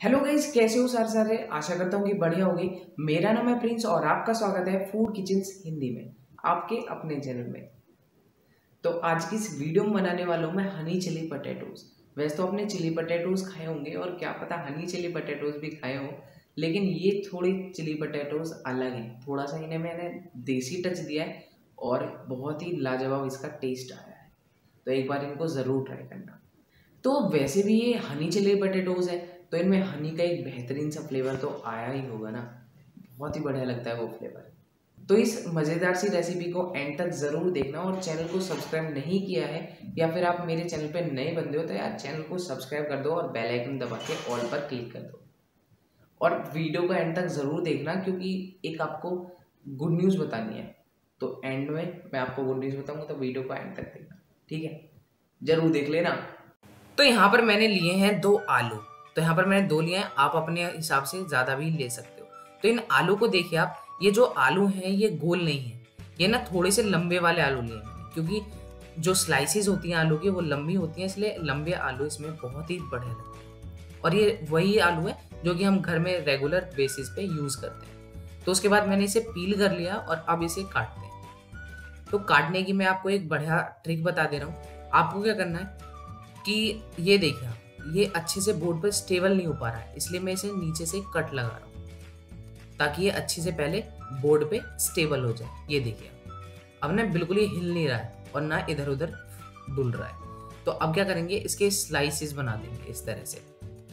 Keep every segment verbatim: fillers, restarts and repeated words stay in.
Hello guys, कैसे हो सारे सारे। आशा करता हूँ कि बढ़िया होगी। मेरा नाम है प्रिंस और आपका स्वागत है फूड किचन्स हिंदी में, आपके अपने चैनल में। तो आज की इस वीडियो में बनाने वाला हूँ मैं हनी चिली पटेटोज। वैसे तो आपने चिली पटेटोज खाए होंगे और क्या पता हनी चिली पटेटोज भी खाए हो, लेकिन ये थोड़ी चिली पटेटोज अलग हैं। थोड़ा सा इन्हें मैंने देसी टच दिया है और बहुत ही लाजवाब इसका टेस्ट आया है। तो एक बार इनको ज़रूर ट्राई करना। तो वैसे भी ये हनी चिली पटेटोज है, तो इनमें हनी का एक बेहतरीन सा फ्लेवर तो आया ही होगा ना। बहुत ही बढ़िया लगता है वो फ्लेवर। तो इस मज़ेदार सी रेसिपी को एंड तक ज़रूर देखना और चैनल को सब्सक्राइब नहीं किया है या फिर आप मेरे चैनल पे नए बंदे हो तो यार चैनल को सब्सक्राइब कर दो और बेल आइकन दबा के ऑल पर क्लिक कर दो। और वीडियो को एंड तक ज़रूर देखना क्योंकि एक आपको गुड न्यूज़ बतानी है। तो एंड में मैं आपको गुड न्यूज़ बताऊंगा, तो वीडियो को एंड तक देखना, ठीक है। ज़रूर देख लेना। तो यहाँ पर मैंने लिए हैं दो आलू। तो यहाँ पर मैंने दो लिए हैं, आप अपने हिसाब से ज़्यादा भी ले सकते हो। तो इन आलू को देखिए आप, ये जो आलू हैं ये गोल नहीं है, ये ना थोड़े से लंबे वाले आलू लिए हैं मैंने, क्योंकि जो स्लाइसिस होती हैं आलू की वो लंबी होती हैं, इसलिए लंबे आलू इसमें बहुत ही बढ़िया लगते हैं। और ये वही आलू है जो कि हम घर में रेगुलर बेसिस पे यूज़ करते हैं। तो उसके बाद मैंने इसे पील कर लिया और अब इसे काटते हैं। तो काटने की मैं आपको एक बढ़िया ट्रिक बता दे रहा हूँ। आपको क्या करना है कि ये देखिए आप, ये अच्छे से बोर्ड पर स्टेबल नहीं हो पा रहा है, इसलिए मैं इसे नीचे से कट लगा रहा हूँ ताकि ये अच्छे से पहले बोर्ड पे स्टेबल हो जाए। ये देखिए अब ना बिल्कुल ही हिल नहीं रहा है और ना इधर उधर डुल रहा है। तो अब क्या करेंगे, इसके स्लाइसेस बना देंगे इस तरह से।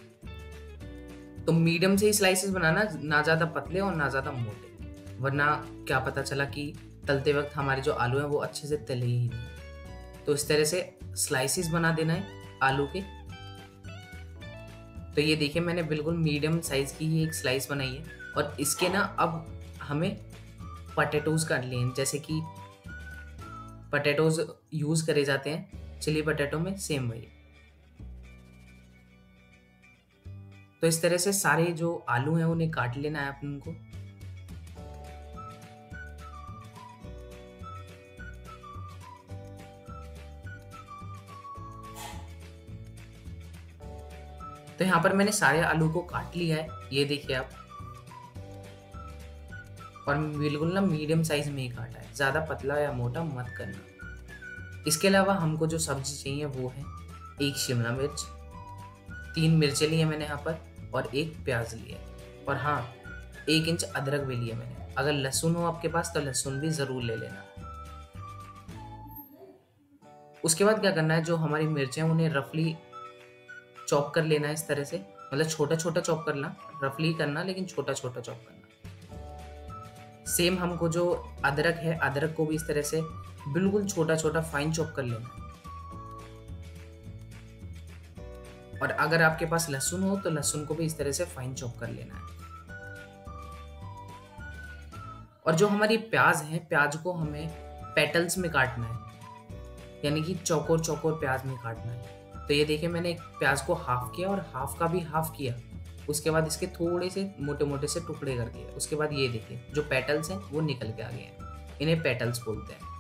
तो मीडियम से ही स्लाइसेस बनाना, ना ज़्यादा पतले और ना ज़्यादा मोटे, वरना क्या पता चला कि तलते वक्त हमारे जो आलू हैं वो अच्छे से तले ही नहीं। तो इस तरह से स्लाइसेस बना देना है आलू के। तो ये देखिए मैंने बिल्कुल मीडियम साइज की ही एक स्लाइस बनाई है और इसके ना अब हमें पटेटोज काट लिए हैं, जैसे कि पटेटोज यूज करे जाते हैं चिली पटेटो में, सेम वही। तो इस तरह से सारे जो आलू हैं उन्हें काट लेना है अपन को। तो यहाँ पर मैंने सारे आलू को काट लिया है, ये देखिए आप। और बिल्कुल ना मीडियम साइज में ही काटा है, ज़्यादा पतला या मोटा मत करना। इसके अलावा हमको जो सब्जी चाहिए वो है एक शिमला मिर्च, तीन मिर्चें लिए मैंने यहाँ पर और एक प्याज लिया है। और हाँ, एक इंच अदरक भी लिया मैंने। अगर लहसुन हो आपके पास तो लहसुन भी ज़रूर ले लेना। उसके बाद क्या करना है, जो हमारी मिर्चें हैं उन्हें रफली चॉप कर लेना है इस तरह से, मतलब छोटा छोटा चॉप करना, रफली करना लेकिन छोटा छोटा चॉप करना। सेम हमको जो अदरक है, अदरक को भी इस तरह से बिल्कुल छोटा छोटा फाइन चॉप कर लेना है। और अगर आपके पास लहसुन हो तो लहसुन को भी इस तरह से फाइन चॉप कर लेना है। और जो हमारी प्याज है, प्याज को हमें पेटल्स में काटना है, यानी कि चौकोर चौकोर प्याज में काटना है। तो ये देखिए मैंने एक प्याज को हाफ किया और हाफ का भी हाफ किया। उसके बाद इसके थोड़े से मोटे मोटे से टुकड़े कर दिए। उसके बाद ये देखिए जो पेटल्स हैं वो निकल के आ गए हैं, इन्हें पेटल्स बोलते हैं।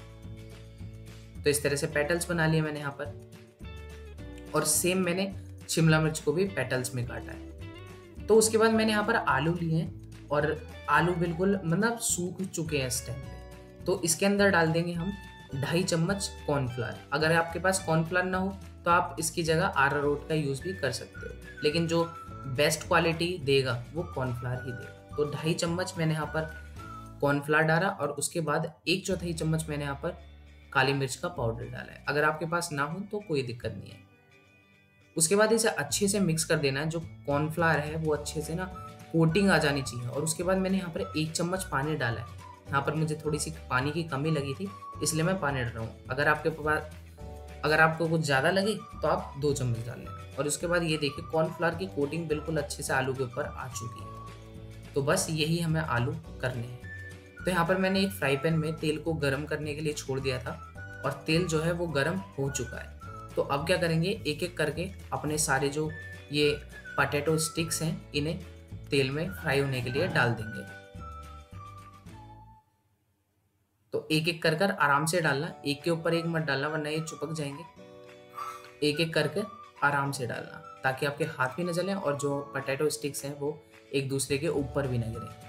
तो इस तरह से पेटल्स बना लिए मैंने यहाँ पर। और सेम मैंने शिमला मिर्च को भी पेटल्स में काटा है। तो उसके बाद मैंने यहाँ पर आलू लिए हैं और आलू बिल्कुल मतलब सूख चुके हैं इस टाइम पे। तो इसके अंदर डाल देंगे हम ढाई चम्मच कॉर्नफ्लावर। अगर आपके पास कॉर्नफ्लावर ना हो तो आप इसकी जगह अरारोट का यूज़ भी कर सकते हो, लेकिन जो बेस्ट क्वालिटी देगा वो कॉर्नफ्लावर ही देगा। तो ढाई चम्मच मैंने यहाँ पर कॉर्नफ्लावर डाला और उसके बाद एक चौथाई चम्मच मैंने यहाँ पर काली मिर्च का पाउडर डाला है। अगर आपके पास ना हो तो कोई दिक्कत नहीं है। उसके बाद इसे अच्छे से मिक्स कर देना है। जो कॉर्नफ्लावर है वो अच्छे से ना कोटिंग आ जानी चाहिए। और उसके बाद मैंने यहाँ पर एक चम्मच पानी डाला है। यहाँ पर मुझे थोड़ी सी पानी की कमी लगी थी, इसलिए मैं पानी डाल रहा हूँ। अगर आपके पास अगर आपको कुछ ज़्यादा लगे तो आप दो चम्मच डाल लेना। और उसके बाद ये देखिए कॉर्नफ्लावर की कोटिंग बिल्कुल अच्छे से आलू के ऊपर आ चुकी है। तो बस यही हमें आलू करने हैं। तो यहाँ पर मैंने एक फ्राई पैन में तेल को गर्म करने के लिए छोड़ दिया था और तेल जो है वो गर्म हो चुका है। तो अब क्या करेंगे, एक एक करके अपने सारे जो ये पटेटो स्टिक्स हैं इन्हें तेल में फ्राई होने के लिए डाल देंगे। तो एक एक कर कर आराम से डालना, एक के ऊपर एक मत डालना वरना ये चिपक जाएंगे। एक एक करके आराम से डालना। ताकि आपके हाथ भी न जलें और जो पोटैटो स्टिक्स हैं वो एक दूसरे के ऊपर भी न गिरें।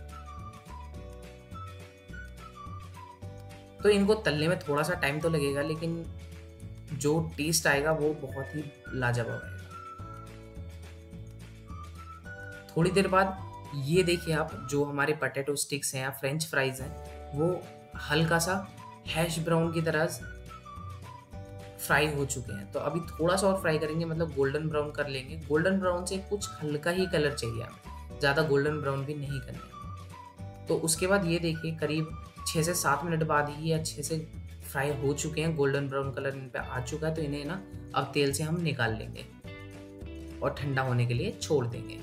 तो इनको तलने में थोड़ा सा टाइम तो लगेगा, लेकिन जो टेस्ट आएगा वो बहुत ही लाजवाब आएगा। थोड़ी देर बाद ये देखिए आप, जो हमारे पोटैटो स्टिक्स हैं या फ्रेंच फ्राइज हैं वो हल्का सा हैश ब्राउन की तरह फ्राई हो चुके हैं। तो अभी थोड़ा सा और फ्राई करेंगे, मतलब गोल्डन ब्राउन कर लेंगे। गोल्डन ब्राउन से कुछ हल्का ही कलर चाहिए हमें, ज़्यादा गोल्डन ब्राउन भी नहीं करना है। तो उसके बाद ये देखिए करीब छः से सात मिनट बाद ही ये अच्छे से फ्राई हो चुके हैं, गोल्डन ब्राउन कलर इन पे आ चुका है। तो इन्हें ना अब तेल से हम निकाल लेंगे और ठंडा होने के लिए छोड़ देंगे।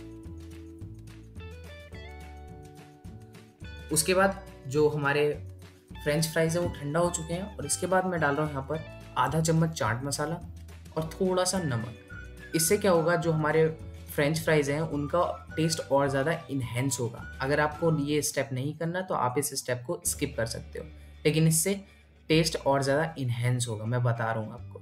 उसके बाद जो हमारे फ्रेंच फ्राइज है वो ठंडा हो चुके हैं और इसके बाद मैं डाल रहा हूँ यहाँ पर आधा चम्मच चाट मसाला और थोड़ा सा नमक। इससे क्या होगा, जो हमारे फ्रेंच फ्राइज हैं उनका टेस्ट और ज़्यादा इन्हेंस होगा। अगर आपको ये स्टेप नहीं करना तो आप इस स्टेप को स्किप कर सकते हो, लेकिन इससे टेस्ट और ज़्यादा इन्हेंस होगा, मैं बता रहा हूँ आपको।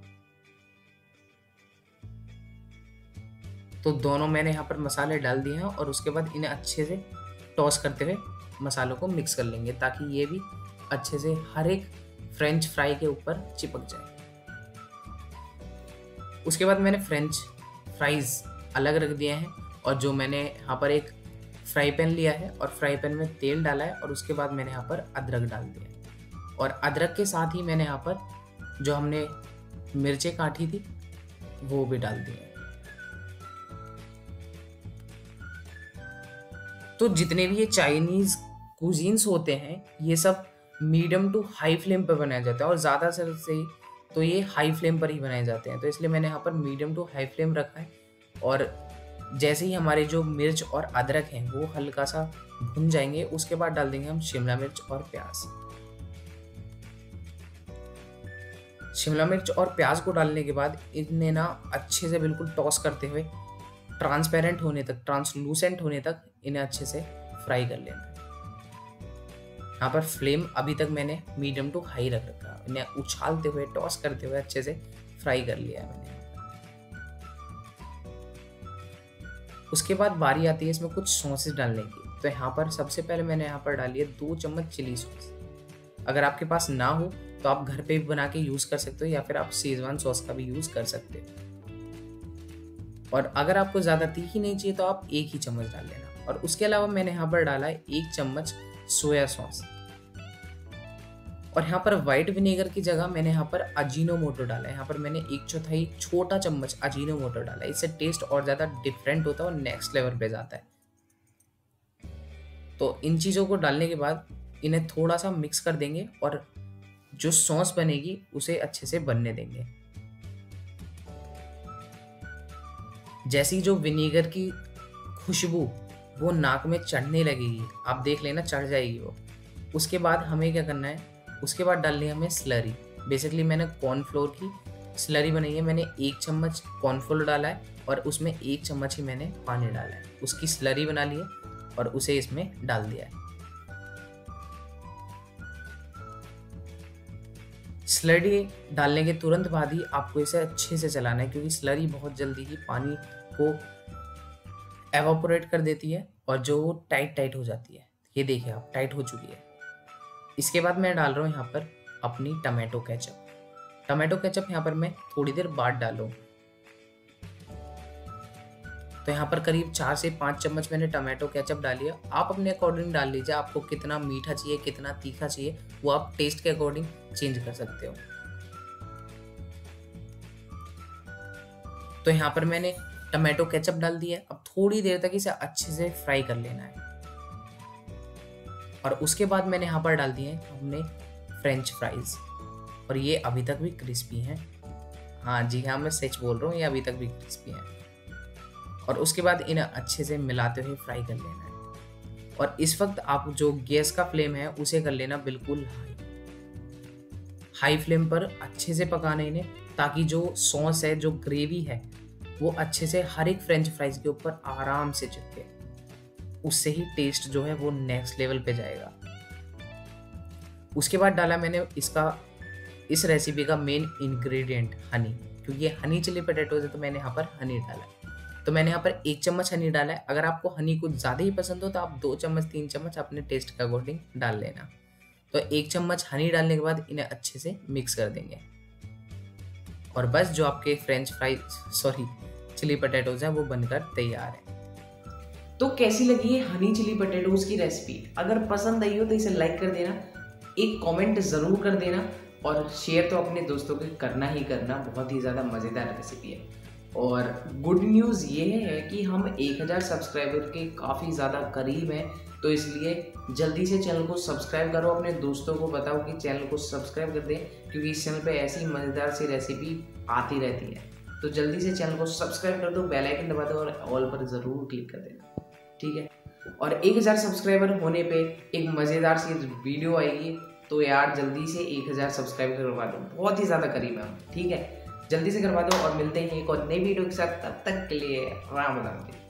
तो दोनों मैंने यहाँ पर मसाले डाल दिए हैं और उसके बाद इन्हें अच्छे से टॉस करते हुए मसालों को मिक्स कर लेंगे ताकि ये भी अच्छे से हर एक फ्रेंच फ्राई के ऊपर चिपक जाए। उसके बाद मैंने फ्रेंच फ्राइज अलग रख दिए हैं और जो मैंने यहाँ पर एक फ्राई पैन लिया है और फ्राई पैन में तेल डाला है और उसके बाद मैंने यहाँ पर अदरक डाल दिया है और अदरक के साथ ही मैंने यहाँ पर जो हमने मिर्चें काटी थी वो भी डाल दी है। तो जितने भी ये चाइनीज कुजीन्स होते हैं ये सब मीडियम टू हाई फ्लेम पर बनाया जाता है और ज़्यादा से तो ये हाई फ्लेम पर ही बनाए जाते हैं। तो इसलिए मैंने यहाँ पर मीडियम टू हाई फ्लेम रखा है और जैसे ही हमारे जो मिर्च और अदरक हैं वो हल्का सा भुन जाएंगे उसके बाद डाल देंगे हम शिमला मिर्च और प्याज। शिमला मिर्च और प्याज को डालने के बाद इन्हें ना अच्छे से बिल्कुल टॉस करते हुए ट्रांसपेरेंट होने तक, ट्रांसलूसेंट होने तक इन्हें अच्छे से फ्राई कर लेना। यहाँ पर फ्लेम अभी तक मैंने मीडियम टू हाई रख रखा, इन्हें उछालते हुए टॉस करते हुए अच्छे से फ्राई कर लिया है मैंने। उसके बाद बारी आती है इसमें कुछ सॉसेस डालने की। तो यहाँ पर सबसे पहले मैंने यहाँ पर डाली है दो चम्मच चिली सॉस। अगर आपके पास ना हो तो आप घर पे भी बना के यूज़ कर सकते हो या फिर आप शेजवान सॉस का भी यूज़ कर सकते हो। और अगर आपको ज़्यादा तीखी नहीं चाहिए तो आप एक ही चम्मच डाल लेना। और उसके अलावा मैंने यहाँ पर डाला है एक चम्मच सोया सॉस और यहाँ पर व्हाइट विनेगर की जगह मैंने यहाँ पर अजीनोमोटो डाला है। यहाँ पर मैंने एक चौथाई छोटा चम्मच अजीनोमोटो डाला है। इससे टेस्ट और ज़्यादा डिफरेंट होता है और नेक्स्ट लेवल पे जाता है। तो इन चीज़ों को डालने के बाद इन्हें थोड़ा सा मिक्स कर देंगे और जो सॉस बनेगी उसे अच्छे से बनने देंगे। जैसी जो विनेगर की खुशबू वो नाक में चढ़ने लगेगी, आप देख लेना चढ़ जाएगी वो। उसके बाद हमें क्या करना है, उसके बाद डालनी है हमें स्लरी। बेसिकली मैंने कॉर्नफ्लोर की स्लरी बनाई है। मैंने एक चम्मच कॉर्नफ्लोर डाला है और उसमें एक चम्मच ही मैंने पानी डाला है। उसकी स्लरी बना ली है और उसे इसमें डाल दिया है। स्लरी डालने के तुरंत बाद ही आपको इसे अच्छे से चलाना है क्योंकि स्लरी बहुत जल्दी ही पानी को एवापोरेट कर देती है और जो टाइट टाइट हो जाती है। ये देखिए आप, टाइट हो चुकी है। इसके बाद मैं डाल रहा हूँ यहाँ पर अपनी टमाटो केचप। टमाटो केचप यहाँ पर मैं थोड़ी देर बाद डालूँ। तो यहाँ पर करीब चार से पाँच चम्मच मैंने टमाटो केचप डाली है। आप अपने अकॉर्डिंग डाल लीजिए, आपको कितना मीठा चाहिए कितना तीखा चाहिए वो आप टेस्ट के अकॉर्डिंग चेंज कर सकते हो। तो यहाँ पर मैंने टमाटो केचप डाल दिया है। अब थोड़ी देर तक इसे अच्छे से फ्राई कर लेना है और उसके बाद मैंने यहाँ पर डाल दिए हैं हमने फ्रेंच फ्राइज और ये अभी तक भी क्रिस्पी हैं। हाँ जी हाँ, मैं सच बोल रहा हूँ, ये अभी तक भी क्रिस्पी हैं। और उसके बाद इन्हें अच्छे से मिलाते हुए फ्राई कर लेना है। और इस वक्त आप जो गैस का फ्लेम है उसे कर लेना बिल्कुल हाई हाई फ्लेम पर अच्छे से पकाना इन्हें, ताकि जो सॉस है, जो ग्रेवी है वो अच्छे से हर एक फ्रेंच फ्राइज के ऊपर आराम से चिपके। उससे ही टेस्ट जो है वो नेक्स्ट लेवल पे जाएगा। उसके बाद डाला मैंने इसका इस रेसिपी का मेन इंग्रेडिएंट हनी। क्योंकि ये हनी चिली पोटैटोज है तो मैंने यहाँ पर हनी डाला है। तो मैंने यहाँ पर एक चम्मच हनी डाला है। अगर आपको हनी कुछ ज़्यादा ही पसंद हो तो आप दो चम्मच तीन चम्मच अपने टेस्ट के अकॉर्डिंग डाल लेना। तो एक चम्मच हनी डालने के बाद इन्हें अच्छे से मिक्स कर देंगे और बस जो आपके French fries sorry chilli potatoes हैं वो बनकर तैयार है। तो कैसी लगी है हनी चिली पोटैटोज की रेसिपी? अगर पसंद आई हो तो इसे लाइक कर देना, एक कमेंट ज़रूर कर देना और शेयर तो अपने दोस्तों को करना ही करना। बहुत ही ज़्यादा मज़ेदार रेसिपी है। और गुड न्यूज़ ये है कि हम एक हज़ार सब्सक्राइबर के काफ़ी ज़्यादा करीब हैं, तो इसलिए जल्दी से चैनल को सब्सक्राइब करो, अपने दोस्तों को बताओ कि चैनल को सब्सक्राइब कर दें, क्योंकि इस चैनल पे ऐसी मज़ेदार सी रेसिपी आती रहती है। तो जल्दी से चैनल को सब्सक्राइब कर दो, बेल आइकन दबा दो और ऑल पर ज़रूर क्लिक कर देना, ठीक है। और एक हज़ार सब्सक्राइबर होने पे एक मज़ेदार सी वीडियो आएगी, तो यार जल्दी से एक हज़ार सब्सक्राइब करवा दो, बहुत ही ज़्यादा करीब है हम, ठीक है। जल्दी से करवा दो और मिलते हैं एक और नई वीडियो के साथ। तब तक के लिए राम राम।